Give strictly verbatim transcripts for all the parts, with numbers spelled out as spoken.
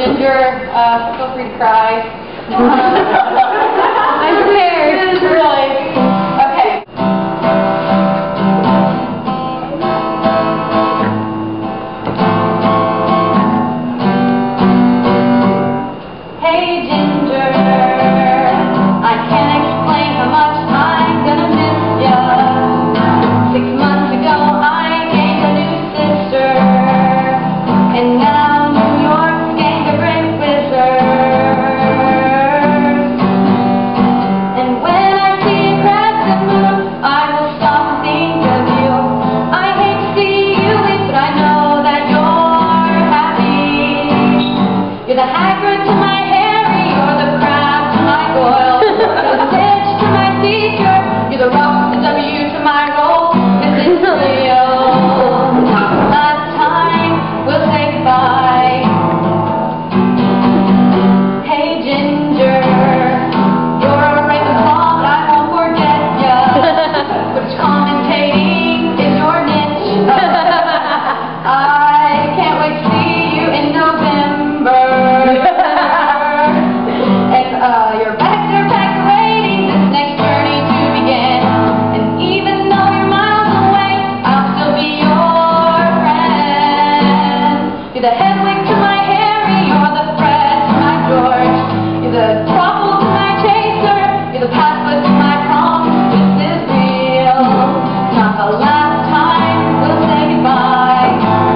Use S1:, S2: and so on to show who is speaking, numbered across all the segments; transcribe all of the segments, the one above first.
S1: Ginger, uh, feel free to cry.
S2: I'm prepared.
S1: Really. Okay. Hey Ginger, I can't explain how much I'm gonna miss ya. Six months ago I gained a new sister, and now New York's gained a great wizard. And when I see a crescent moon, I will stop and think of you. I hate to see you leave, but I know that you're happy. You're the Hagrid to my Harry, you're the crab to my Goyle, you're the Stitch to my teacher, you're the rock, the W to my roll. This is real. Last time we'll say goodbye. Hey Ginger, you're a Ravenclaw, but I won't forget ya. Which commentating is your niche. I can't wait to see you in November. And uh, you're back there back waiting this next journey to begin. And even though you're miles away, I'll still be your friend. You're the Hedwig to my Harry, you're the Fred to my George, you're the Truffle to my Chaser, you're the Passport to my Prom. This is real. Not the last time we'll say goodbye.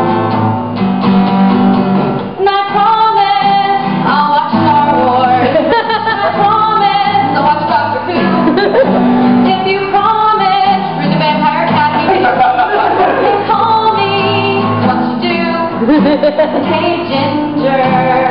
S1: And I promise I'll watch Star Wars. I promise I'll watch Doctor Who. If you promise we're the Vampire Academy, you call me what you do. Hey Ginger.